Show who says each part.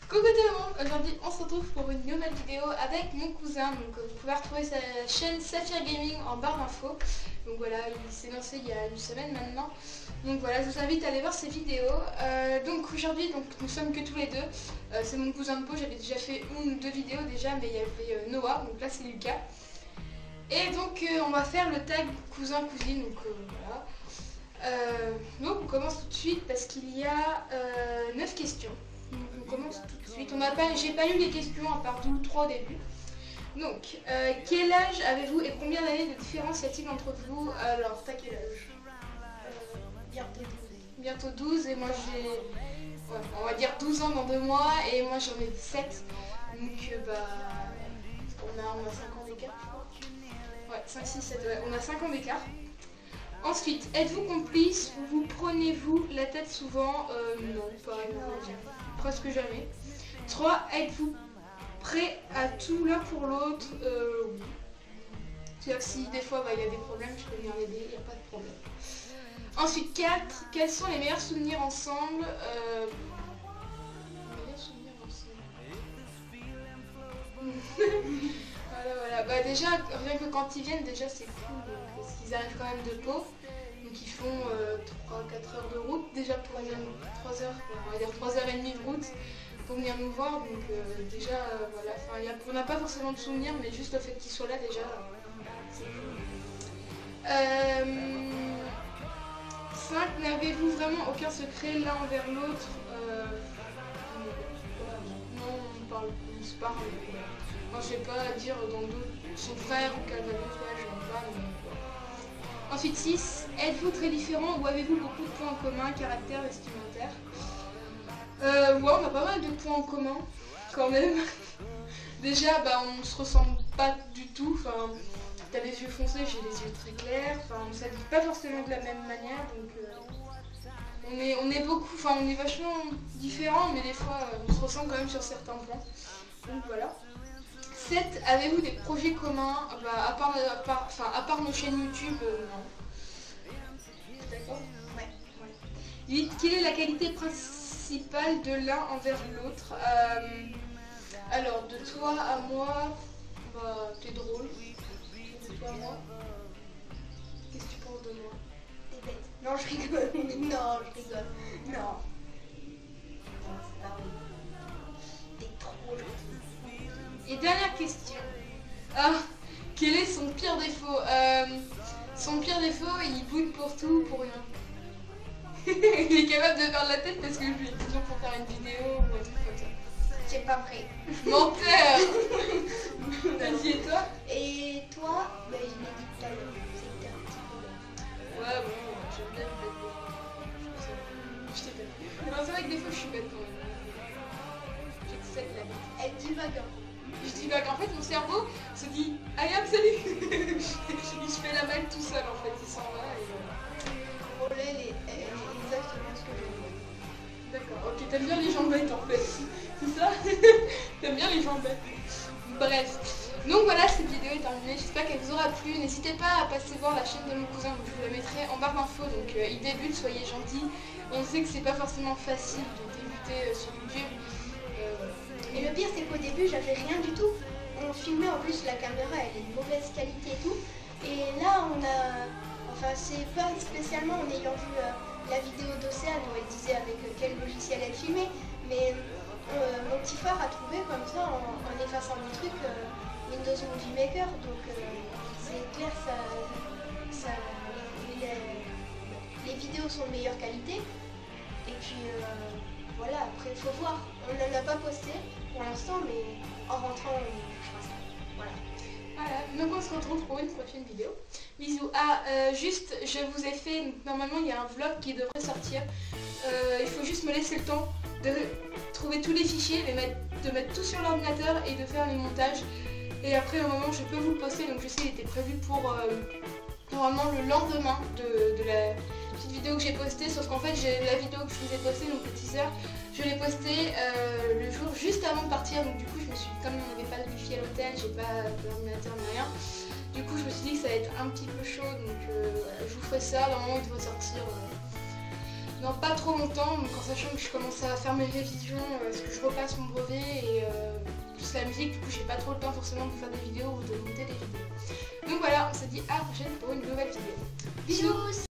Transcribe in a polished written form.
Speaker 1: Coucou tout le monde, aujourd'hui on se retrouve pour une nouvelle vidéo avec mon cousin. Donc vous pouvez retrouver sa chaîne Saphir Gaming en barre d'infos. Donc voilà, il s'est lancé il y a une semaine maintenant. Donc voilà, je vous invite à aller voir ses vidéos. Donc aujourd'hui nous sommes que tous les deux. C'est mon cousin de peau, j'avais déjà fait une ou deux vidéos déjà, mais il y avait Noah, donc là c'est Lucas. Et donc on va faire le tag cousin-cousine, donc voilà. Donc on commence tout de suite parce qu'il y a 9 questions. Donc on commence tout de suite. J'ai pas lu les questions à part 2 ou 3 au début. Donc, quel âge avez-vous et combien d'années de différence y a-t-il entre vous? Alors, t'as quel âge?
Speaker 2: Bientôt 12.
Speaker 1: Bientôt 12 et moi j'ai, ouais, on va dire 12 ans dans 2 mois et moi j'en ai 7. Donc on a 5 ans d'écart je crois. Ouais, 5, 6, 7, ouais, on a 5 ans d'écart. Ensuite, êtes-vous complice ou vous prenez-vous la tête souvent? Non, pas presque jamais. 3. Êtes-vous prêt à tout l'un pour l'autre? Oui. C'est-à-dire que si des fois il y a des problèmes, je peux venir l'aider, il n'y a pas de problème. Ensuite, 4. Quels sont les meilleurs souvenirs ensemble? Meilleurs souvenirs ensemble. Voilà. Bah déjà, rien que quand ils viennent, déjà c'est cool. Donc, parce qu'ils arrivent quand même de Pau. Donc ils font 3-4 heures de route déjà pour venir 3 heures, on va dire 3h30 de route pour venir nous voir. Donc déjà voilà, on n'a pas forcément de souvenirs, mais juste le fait qu'ils soient là déjà, c'est cool. 5. N'avez-vous vraiment aucun secret l'un envers l'autre? Non, on se parle. Moi je vais pas dire dans d'autres, son frère ou quelqu'un d'autre, ouais, je ne pas, mais voilà. Ensuite 6. Êtes-vous très différents ou avez-vous beaucoup de points en commun, caractère, vestimentaire? Ouais, on a pas mal de points en commun, quand même. Déjà, on se ressemble pas du tout. Enfin, t'as les yeux foncés, j'ai les yeux très clairs. Enfin, on s'habille pas forcément de la même manière, donc on est beaucoup, enfin, on est vachement différents, mais des fois, on se ressemble quand même sur certains points. Donc voilà. 7. Avez-vous des projets communs? À part nos chaînes YouTube, non. D'accord?
Speaker 2: Ouais.
Speaker 1: 8. Quelle est la qualité principale de l'un envers l'autre? Alors, de toi à moi, t'es drôle. De toi à moi, qu'est-ce que tu penses de moi?
Speaker 2: T'es bête. Non, je rigole. Non, je rigole. Non. T'es trop gentil.
Speaker 1: Et dernière question. Quel est son pire défaut? Son pire défaut, il boude pour tout, pour rien. Il est capable de faire de la tête parce que je lui ai toujours pour faire une vidéo ou un truc comme ça.
Speaker 2: C'est pas vrai.
Speaker 1: Menteur. Vas-y, et toi?
Speaker 2: Et toi, je l'ai dit tout à l'heure. C'était un petit peu.
Speaker 1: Ouais, bon, j'aime bien être bête. Je t'ai bête. Non, c'est vrai que des fois je suis bête quand même. J'accepte la bête.
Speaker 2: Elle divague.
Speaker 1: Je divague. En fait, mon cerveau se dit allez hop, salut. Il se fait la balle tout seul en fait, il s'en va et voilà.
Speaker 2: Voilà, exactement ce que je veux.
Speaker 1: D'accord, ok, t'aimes bien les gens bêtes en fait. C'est ça? T'aimes bien les gens bêtes. Bref. Donc voilà, cette vidéo est terminée. J'espère qu'elle vous aura plu. N'hésitez pas à passer voir la chaîne de mon cousin. Je vous la mettrai en barre d'infos. Donc il débute, soyez gentils. On sait que c'est pas forcément facile de débuter sur YouTube.
Speaker 2: Et le pire, c'est qu'au début, j'avais rien du tout. On filmait en plus, la caméra, elle est de mauvaise qualité et tout. Et là, enfin, c'est pas spécialement en ayant vu la vidéo d'Océane où elle disait avec quel logiciel elle filmait, mais mon petit frère a trouvé comme ça en effaçant des trucs Windows Movie Maker. Donc c'est clair, les vidéos sont de meilleure qualité. Et puis voilà, après il faut voir. On n'en a pas posté pour l'instant, mais en rentrant, on fera ça. Voilà.
Speaker 1: Voilà, donc on se retrouve pour une prochaine vidéo. Bisous. Juste, je vous ai fait, donc, normalement il y a un vlog qui devrait sortir. Il faut juste me laisser le temps de trouver tous les fichiers, de mettre tout sur l'ordinateur et de faire les montages. Et après, au moment je peux vous le poster, donc je sais, il était prévu pour normalement le lendemain de la petite vidéo que j'ai postée, sauf qu'en fait, la vidéo que je vous ai postée, donc le teaser, je l'ai postée le jour juste avant de partir, donc du coup, comme on n'avait pas de wifi à l'hôtel, j'ai pas d'ordinateur ni rien, du coup, je me suis dit que ça allait être un petit peu chaud, donc je vous ferai ça, normalement, il devrait sortir Non, pas trop longtemps, donc en sachant que je commence à faire mes révisions, parce que je repasse mon brevet et plus la musique, du coup j'ai pas trop le temps forcément de faire des vidéos ou de monter des vidéos. Donc voilà, on se dit à la prochaine pour une nouvelle vidéo. Bisous.